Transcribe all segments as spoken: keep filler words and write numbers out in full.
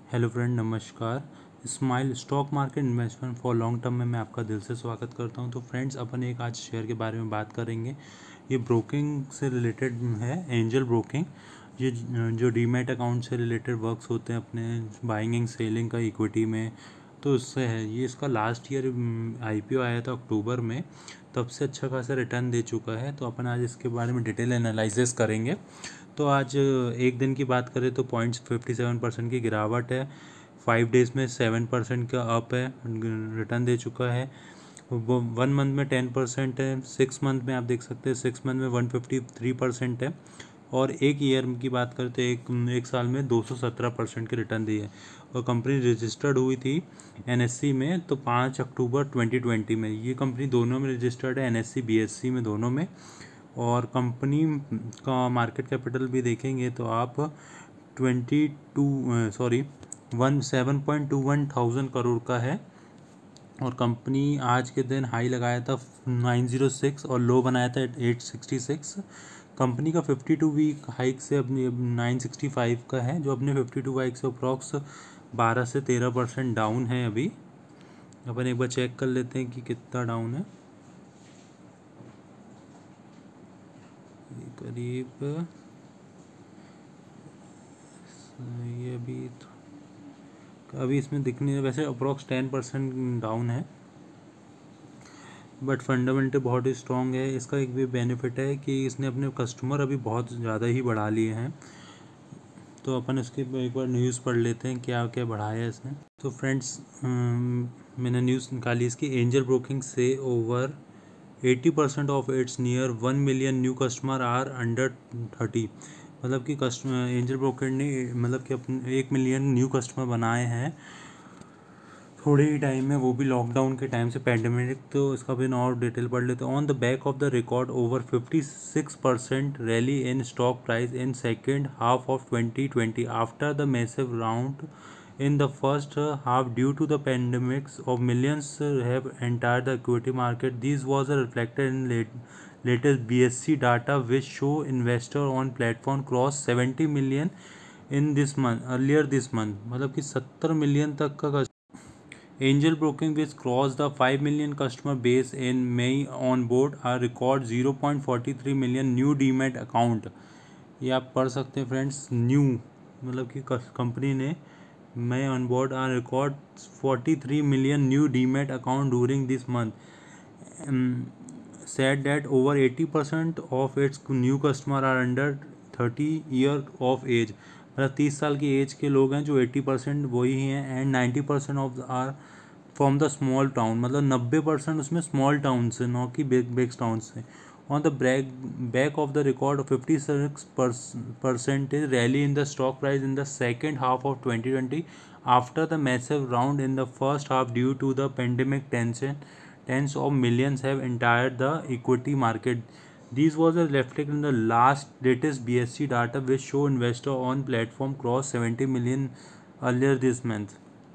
Hello friend, नमस्कार। Smile stock market investment for long term में मैं आपका दिल से स्वागत करता हूं। तो फ्रेंड्स, अपन एक आज शेयर के बारे में बात करेंगे। ये ब्रोकिंग से रिलेटेड है, एंजल ब्रोकिंग। ये जो डीमैट अकाउंट से रिलेटेड वर्क्स होते हैं अपने बाइंग एंड सेलिंग का इक्विटी में, तो उससे है। ये इसका लास्ट ईयर आईपीओ आया था अक्टूबर में, तब से अच्छा खासा रिटर्न दे चुका है। तो अपन आज इसके बारे में डिटेल एनालिसिस करेंगे। तो आज एक दिन की बात करें तो पॉइंट्स फिफ्टी सेवन परसेंट की गिरावट है। फाइव डेज़ में सेवन परसेंट का अप है, रिटर्न दे चुका है। वो वन मंथ में टेन परसेंट है। सिक्स मंथ में आप देख सकते हैं, सिक्स मंथ में वन फिफ्टी थ्री परसेंट है। और एक ईयर की बात करें तो एक एक साल में दो सौ सत्रह परसेंट की रिटर्न दी है। और कंपनी रजिस्टर्ड हुई थी एनएससी में तो पाँच अक्टूबर ट्वेंटी ट्वेंटी में। ये कंपनी दोनों में रजिस्टर्ड है, एनएससी बीएससी में, दोनों में। और कंपनी का मार्केट कैपिटल भी देखेंगे तो आप twenty two sorry one seven point two one thousand crore का है। और कंपनी आज के दिन हाई लगाया था नाइन ज़ीरो सिक्स और लो बनाया था एट सिक्सटी सिक्स। कंपनी का फिफ्टी टू वीक हाइक से अपनी नाइन सिक्सटी फाइव का है, जो अपने फिफ्टी टू हाइक से अप्रॉक्स बारह से तेरह परसेंट डाउन है। अभी अपन एक बार चेक कर लेते हैं कि कितना डाउन है। करीब ये अभी अभी इसमें दिखने वैसे अप्रॉक्स टेन परसेंट डाउन है, बट फंडामेंटल बहुत ही स्ट्रॉन्ग है। इसका एक भी बेनिफिट है कि इसने अपने कस्टमर अभी बहुत ज़्यादा ही बढ़ा लिए हैं। तो अपन इसके एक बार न्यूज़ पढ़ लेते हैं क्या क्या बढ़ाया है इसने। तो फ्रेंड्स, मैंने न्यूज़ निकाली इसकी। एंजल ब्रोकिंग से over eighty percent of its near one million new customer are under thirty. मतलब कि कस्टमर एंजल ब्रोकर ने मतलब कि अपने एक मिलियन न्यू कस्टमर बनाए हैं थोड़े ही टाइम में, वो भी लॉकडाउन के टाइम से, पैंडेमिक। तो इसका भी और डिटेल पढ़ लेते हैं। On the back of the record over fifty six percent rally in stock price in second half of twenty twenty after the massive round in the first half due to the pandemics of millions have entered the equity market. This was reflected in late, latest B S C data which show investor on platform cross seventy million in this month earlier this month। मतलब कि सत्तर million तक का Angel Broking which cross the five million customer base in May on board a record zero point forty three million new demat account. ये आप पढ़ सकते हैं फ्रेंड्स, न्यू मतलब कि कंपनी ने May on board are record forty-three million new Demat account during this month. Um, said that over eighty percent of its new customer are under thirty year of age। मतलब तीस साल की as के लोग हैं, जो eighty percent वही हैं। And ninety percent of are from the small town. मतलब नब्बे परसेंट उसमें स्मॉल टाउन से, नौ की बिग बिग टाउन से। On the back, back of the record of fifty-six percentage rally in the stock price in the second half of twenty twenty after the massive round in the first half due to the pandemic tension, tens of millions have entered the equity market. This was reflected in the last latest B S C data which show investor on platform cross seventy million earlier this month।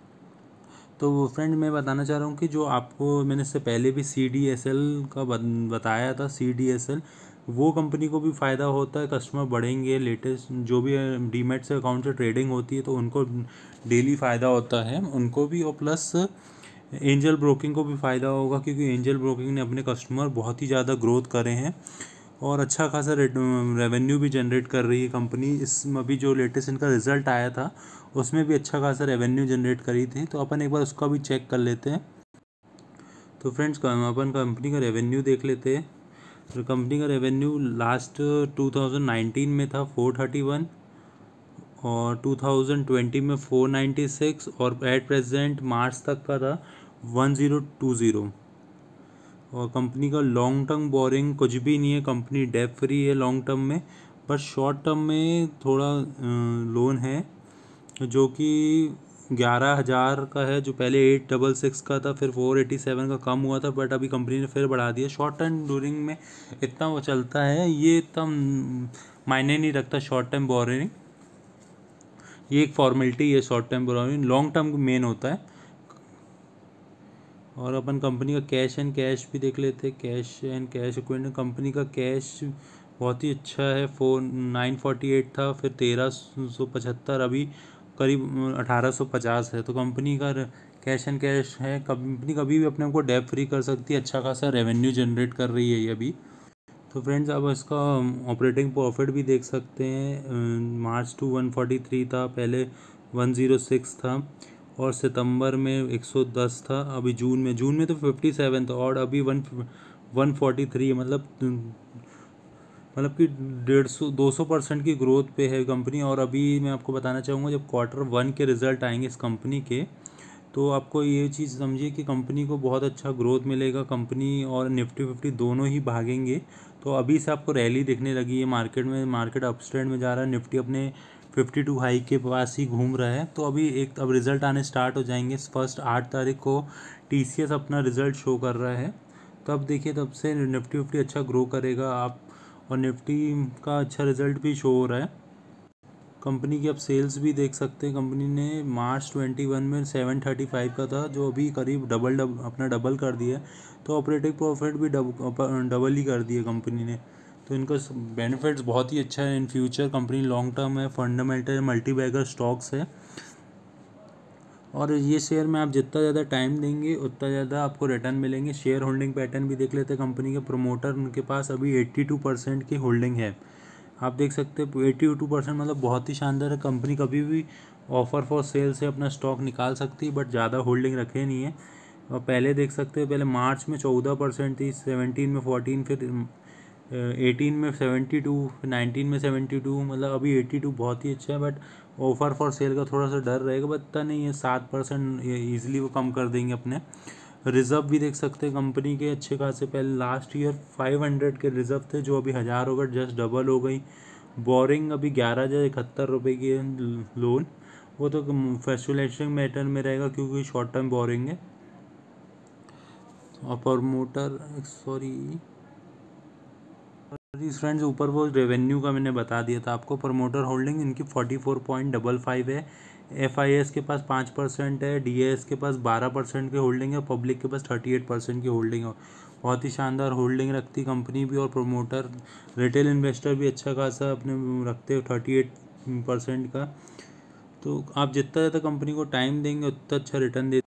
तो friend, मैं बताना चाह रहा हूँ कि जो आपको मैंने इससे पहले भी सी डी एस एल का बताया था, सी डी एस एल वो कंपनी को भी फ़ायदा होता है। कस्टमर बढ़ेंगे, लेटेस्ट जो भी डीमैट से अकाउंट से ट्रेडिंग होती है तो उनको डेली फ़ायदा होता है उनको भी। और प्लस एंजल ब्रोकिंग को भी फ़ायदा होगा, क्योंकि एंजल ब्रोकिंग ने अपने कस्टमर बहुत ही ज़्यादा ग्रोथ करे हैं और अच्छा खासा रेवेन्यू भी जनरेट कर रही है कंपनी। इस अभी जो लेटेस्ट इनका रिज़ल्ट आया था उसमें भी अच्छा खासा रेवेन्यू जनरेट करी थी। तो अपन एक बार उसका भी चेक कर लेते हैं। तो फ्रेंड्स, अपन कंपनी का रेवेन्यू देख लेते हैं। तो कंपनी का revenue last two thousand nineteen में था फोर थर्टी वन और टू थाउजेंड ट्वेंटी में फोर नाइन्टी सिक्स और एट प्रेजेंट मार्च तक का था वन ज़ीरो टू ज़ीरो। और कंपनी का लॉन्ग टर्म बोरिंग कुछ भी नहीं है, कंपनी डेट फ्री है लॉन्ग टर्म में। बट शॉर्ट टर्म में थोड़ा लोन है जो कि ग्यारह हज़ार का है, जो पहले एट डबल सिक्स का था, फिर फोर एटी सेवन का कम हुआ था, बट अभी कंपनी ने फिर बढ़ा दिया। शॉर्ट टर्म ड्यूरिंग में इतना वो चलता है, ये इतना मायने नहीं रखता शॉर्ट टर्म बोरिंग। ये एक फॉर्मेलिटी है short term borrowing, long term main होता है। और अपन कंपनी का कैश एंड कैश भी देख लेते हैं। Cash and cash equivalent, company का कैश बहुत ही अच्छा है। फोर नाइन फोर्टी एट था, फिर तेरह सौ पचहत्तर अभी करीब अठारह सौ पचास है। तो कंपनी का कैश एंड कैश है, कंपनी कभी भी अपने को डेट फ्री कर सकती है, अच्छा खासा रेवेन्यू जनरेट कर रही है ये अभी। तो फ्रेंड्स अब इसका ऑपरेटिंग प्रॉफिट भी देख सकते हैं, March two one forty three था, पहले वन ज़ीरो सिक्स था, और सितंबर में एक सौ दस था, अभी जून में जून में तो फिफ्टी सेवन था, और अभी वन वन फोर्टी थ्री है। मतलब मतलब कि डेढ़ सौ दो सौ परसेंट की ग्रोथ पे है कंपनी। और अभी मैं आपको बताना चाहूँगा, जब क्वार्टर वन के रिज़ल्ट आएंगे इस कंपनी के, तो आपको ये चीज़ समझिए कि कंपनी को बहुत अच्छा ग्रोथ मिलेगा। कंपनी और निफ्टी फिफ्टी दोनों ही भागेंगे। तो अभी से आपको रैली दिखने लगी है मार्केट में, मार्केट अपस्ट्रेंड में जा रहा है, निफ्टी अपने फिफ्टी टू हाई के पास ही घूम रहा है। तो अभी एक अब रिज़ल्ट आने स्टार्ट हो जाएंगे। फर्स्ट आठ तारीख को टीसीएस अपना रिज़ल्ट शो कर रहा है, तब देखिए तब से निफ्टी फिफ्टी अच्छा ग्रो करेगा आप, और निफ्टी का अच्छा रिज़ल्ट भी शो हो रहा है। कंपनी की आप सेल्स भी देख सकते हैं, कंपनी ने मार्च ट्वेंटी वन में सेवन थर्टी फाइव का था, जो अभी करीब डबल डबल अपना डबल कर दिया है। तो ऑपरेटिंग प्रॉफिट भी डबल डबल ही कर दिया कंपनी ने। तो इनका बेनिफिट्स बहुत ही अच्छा है in future. Company long term है, फंडामेंटल मल्टी बैगर स्टॉक्स है, और ये शेयर में आप जितना ज़्यादा टाइम देंगे उतना ज़्यादा आपको रिटर्न मिलेंगे। शेयर होल्डिंग पैटर्न भी देख लेते हैं कंपनी के। प्रोमोटर उनके पास अभी एट्टी टू परसेंट की होल्डिंग है, आप देख सकते हैं एट्टी टू परसेंट, मतलब बहुत ही शानदार है। कंपनी कभी भी ऑफर फॉर सेल से अपना स्टॉक निकाल सकती है, बट ज़्यादा होल्डिंग रखे नहीं है। और पहले देख सकते हैं, पहले मार्च में चौदह परसेंट थी, सेवनटीन में फोर्टीन, फिर एटीन में सेवेंटी टू, फिर नाइनटीन में सेवेंटी टू, मतलब अभी एट्टी टू बहुत ही अच्छा है। बट ऑफर फॉर सेल का थोड़ा सा डर रहेगा, बट इतना नहीं है, सात परसेंट ईजिली वो कम कर देंगे अपने। रिज़र्व भी देख सकते हैं कंपनी के अच्छे खासे, पहले लास्ट ईयर फाइव हंड्रेड के रिज़र्व थे, जो अभी हज़ार हो गए, जस्ट डबल हो गई। बोरिंग अभी ग्यारह हज़ार इकहत्तर रुपये की लोन, वो तो फैक्चुलेशन मैटर में रहेगा क्योंकि शॉर्ट टर्म बोरिंग है। और प्रमोटर सॉरी फ्रेंड्स ऊपर वो रेवेन्यू का मैंने बता दिया था आपको। प्रमोटर होल्डिंग इनकी forty four point double five है, एफ आई एस के पास पाँच परसेंट है, डी ए एस के पास बारह परसेंट की होल्डिंग है, पब्लिक के पास थर्टी एट परसेंट की होल्डिंग है। बहुत ही शानदार होल्डिंग रखती कंपनी भी, और प्रमोटर रिटेल इन्वेस्टर भी अच्छा खासा अपने रखते हो थर्टी एट परसेंट का। तो आप जितना ज़्यादा कंपनी को टाइम देंगे उतना अच्छा रिटर्न देते।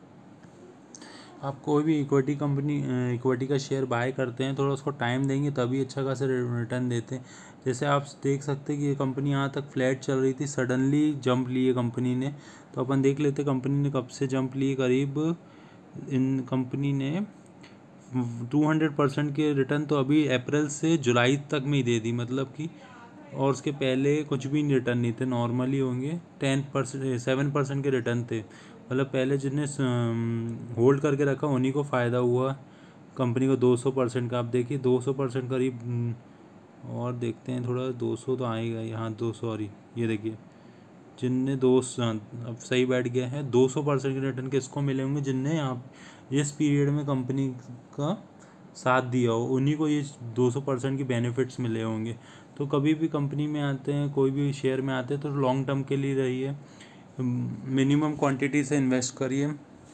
आप कोई भी इक्विटी कंपनी इक्विटी का शेयर बाय करते हैं, थोड़ा उसको टाइम देंगे तभी अच्छा खासा रिटर्न देते हैं। जैसे आप देख सकते हैं कि ये कंपनी यहाँ तक फ्लैट चल रही थी, सडनली जंप लिए कंपनी ने। तो अपन देख लेते कंपनी ने कब से जंप लिए। करीब इन कंपनी ने टू हंड्रेड परसेंट के रिटर्न तो अभी अप्रैल से जुलाई तक में ही दे दी, मतलब कि, और उसके पहले कुछ भी रिटर्न नहीं थे, नॉर्मली होंगे। टेन परसेंट सेवन परसेंट के रिटर्न थे, मतलब पहले जिसने होल्ड करके रखा उन्हीं को फ़ायदा हुआ। कंपनी को दो सौ परसेंट का आप देखिए, दो सौ परसेंट करीब, और देखते हैं थोड़ा, दो सौ तो आएगा यहाँ, दो सॉरी ये देखिए, जिनने दो अब सही बैठ गया है, दो सौ परसेंट के रिटर्न किसको मिले होंगे, जिनने यहाँ इस पीरियड में कंपनी का साथ दिया हो, उन्हीं को ये दो सौ परसेंट की बेनिफिट्स मिले होंगे। तो कभी भी कंपनी में आते हैं, कोई भी शेयर में आते हैं, तो लॉन्ग टर्म के लिए रहिए, मिनिमम क्वांटिटी से इन्वेस्ट करिए,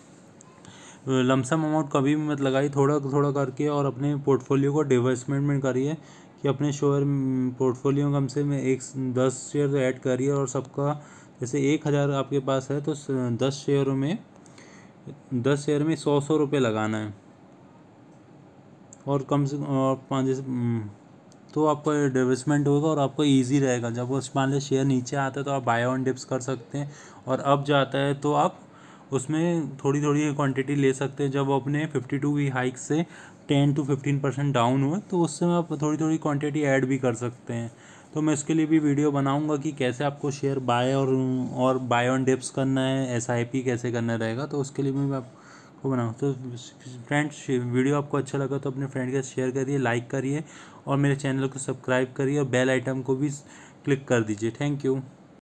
लमसम अमाउंट कभी भी मत लगाइए, थोड़ा थोड़ा करके, और अपने पोर्टफोलियो को डिवर्समेंट में करिए कि अपने शेयर पोर्टफोलियो कम से में एक दस शेयर तो ऐड करिए, और सबका जैसे एक हज़ार आपके पास है तो दस शेयरों में दस शेयर में सौ सौ रुपये लगाना है, और कम से और पाँच जैसे, तो आपका डिवेस्टमेंट होगा और आपको इजी रहेगा। जब वो मान लीजिए शेयर नीचे आता है तो आप बाय ऑन डिप्स कर सकते हैं, और अब जाता है तो आप उसमें थोड़ी थोड़ी क्वांटिटी ले सकते हैं। जब वो अपने फिफ्टी टू वी हाइक से ten to fifteen percent down हुए तो उससे आप थोड़ी थोड़ी क्वांटिटी ऐड भी कर सकते हैं। तो मैं इसके लिए भी वीडियो बनाऊंगा कि कैसे आपको शेयर बाय और और बाय ऑन डिप्स करना है, एस आई पी कैसे करना रहेगा, तो उसके लिए भी मैं आपको बनाऊँ। तो फ्रेंड्स वीडियो आपको अच्छा लगा तो अपने फ्रेंड के साथ शेयर करिए, लाइक करिए, और मेरे चैनल को सब्सक्राइब करिए, और बेल आइटम को भी क्लिक कर दीजिए। Thank you.